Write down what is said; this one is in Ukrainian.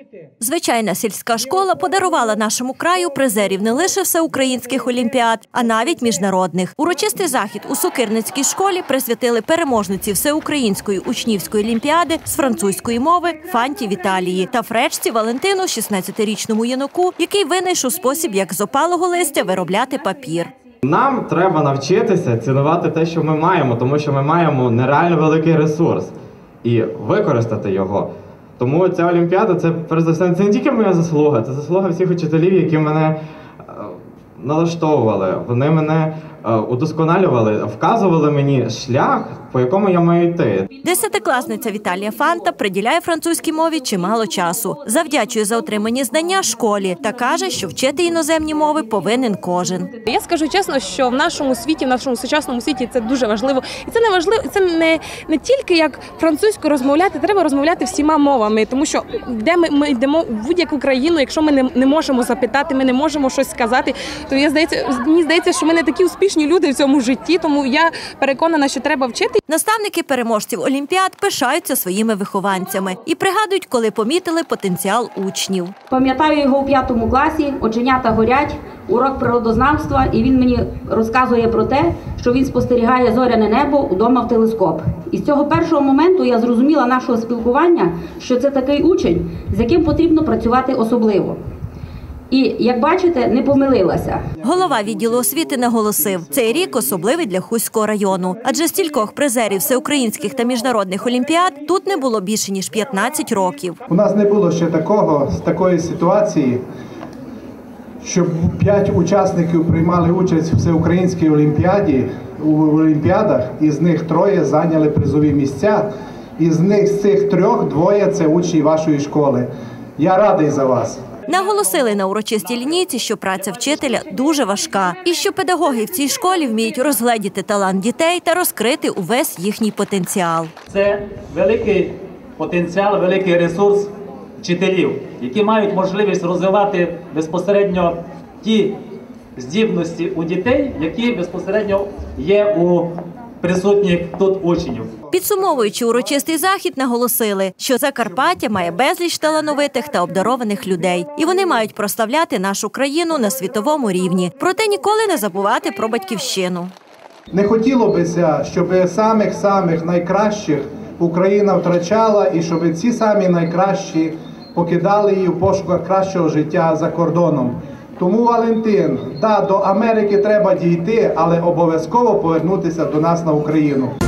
Звичайна сільська школа подарувала нашому краю призерів не лише всеукраїнських олімпіад, а навіть міжнародних. Урочистий захід у Сокирницькій школі присвятили переможниці всеукраїнської учнівської олімпіади з французької мови Фанті Віталії та фречці Валентину, 16-річному юнаку, який винайшов спосіб, як з опалого листя виробляти папір. Нам треба навчитися цінувати те, що ми маємо, тому що ми маємо нереально великий ресурс і використати його. Тому ця олімпіада – це, перш за все, це не тільки моя заслуга, це заслуга всіх учителів, які мене налаштовували, вони мене удосконалювали, вказували мені шлях, по якому я маю йти. Десятикласниця Віталія Фанта приділяє французькій мові чимало часу. Завдячує за отримані знання школі та каже, що вчити іноземні мови повинен кожен. Я скажу чесно, що в нашому світі, в нашому сучасному світі це дуже важливо. І це не важливо, це не тільки як французькою розмовляти, треба розмовляти всіма мовами. Тому що де ми йдемо в будь-яку країну, якщо ми не можемо запитати, ми не можемо щось сказати, то мені здається, що ми не такі успішні люди в цьому житті, тому я переконана, що треба вчити. Наставники переможців олімпіад пишаються своїми вихованцями і пригадують, коли помітили потенціал учнів. Пам'ятаю його у 5 класі, оченята горять, урок природознавства, і він мені розказує про те, що він спостерігає зоряне небо удома в телескоп. І з цього першого моменту я зрозуміла нашого спілкування, що це такий учень, з яким потрібно працювати особливо. І, як бачите, не помилилася. Голова відділу освіти наголосив, цей рік особливий для Хуського району. Адже стількох призерів всеукраїнських та міжнародних олімпіад тут не було більше, ніж 15 років. У нас не було ще такої ситуації, щоб 5 учасників приймали участь в всеукраїнській олімпіадах, із них 3 зайняли призові місця, з цих 3 2 – це учні вашої школи. Я радий за вас. Наголосили на урочистій лінійці, що праця вчителя дуже важка і що педагоги в цій школі вміють розгледіти талант дітей та розкрити увесь їхній потенціал. Це великий потенціал, великий ресурс вчителів, які мають можливість розвивати безпосередньо ті здібності у дітей, які безпосередньо є у присутніх тут учнів. Підсумовуючи урочистий захід, наголосили, що Закарпаття має безліч талановитих та обдарованих людей. І вони мають прославляти нашу країну на світовому рівні. Проте ніколи не забувати про батьківщину. Не хотіло бися, щоб самих найкращих Україна втрачала і щоб ці самі найкращі покидали її в пошуках кращого життя за кордоном. Тому, Валентин, до Америки треба дійти, але обов'язково повернутися до нас на Україну.